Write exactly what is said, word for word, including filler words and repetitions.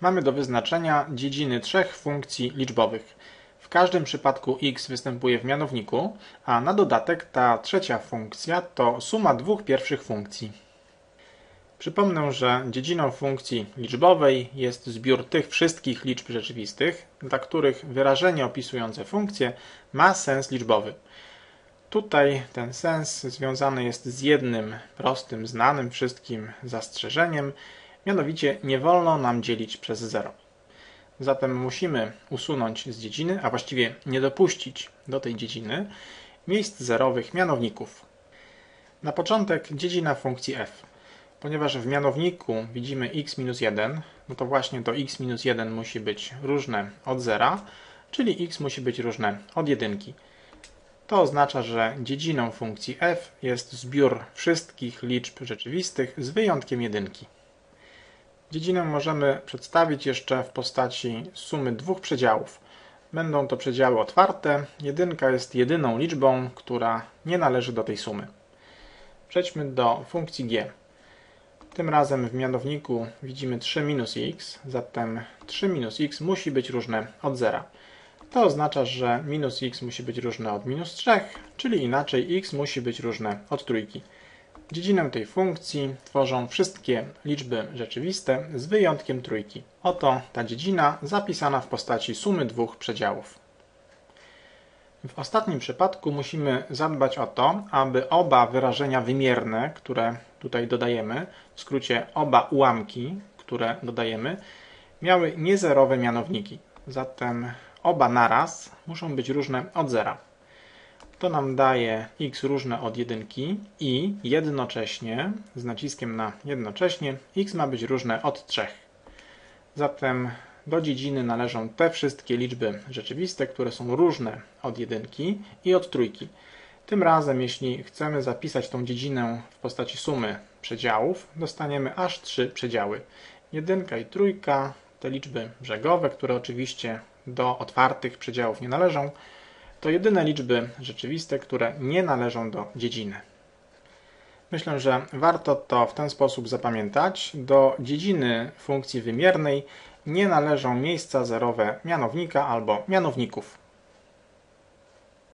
mamy do wyznaczenia dziedziny trzech funkcji liczbowych. W każdym przypadku x występuje w mianowniku, a na dodatek ta trzecia funkcja to suma dwóch pierwszych funkcji. Przypomnę, że dziedziną funkcji liczbowej jest zbiór tych wszystkich liczb rzeczywistych, dla których wyrażenie opisujące funkcję ma sens liczbowy. Tutaj ten sens związany jest z jednym prostym, znanym wszystkim zastrzeżeniem, mianowicie nie wolno nam dzielić przez zero. Zatem musimy usunąć z dziedziny, a właściwie nie dopuścić do tej dziedziny miejsc zerowych mianowników. Na początek dziedzina funkcji f. Ponieważ w mianowniku widzimy x minus jeden, no to właśnie to x minus jeden musi być różne od zera, czyli x musi być różne od jedynki. To oznacza, że dziedziną funkcji f jest zbiór wszystkich liczb rzeczywistych z wyjątkiem jedynki. Dziedzinę możemy przedstawić jeszcze w postaci sumy dwóch przedziałów. Będą to przedziały otwarte, jedynka jest jedyną liczbą, która nie należy do tej sumy. Przejdźmy do funkcji g. Tym razem w mianowniku widzimy trzy minus x, zatem trzy minus x musi być różne od zera. To oznacza, że minus x musi być różne od minus trzy, czyli inaczej x musi być różne od trójki. Dziedzinę tej funkcji tworzą wszystkie liczby rzeczywiste z wyjątkiem trójki. Oto ta dziedzina zapisana w postaci sumy dwóch przedziałów. W ostatnim przypadku musimy zadbać o to, aby oba wyrażenia wymierne, które tutaj dodajemy, w skrócie oba ułamki, które dodajemy, miały niezerowe mianowniki. Zatem oba naraz muszą być różne od zera. To nam daje x różne od jedynki i jednocześnie, z naciskiem na jednocześnie, x ma być różne od trzech. Zatem do dziedziny należą te wszystkie liczby rzeczywiste, które są różne od jedynki i od trójki. Tym razem, jeśli chcemy zapisać tą dziedzinę w postaci sumy przedziałów, dostaniemy aż trzy przedziały. Jedynka i trójka, te liczby brzegowe, które oczywiście do otwartych przedziałów nie należą, to jedyne liczby rzeczywiste, które nie należą do dziedziny. Myślę, że warto to w ten sposób zapamiętać. Do dziedziny funkcji wymiernej nie należą miejsca zerowe mianownika albo mianowników.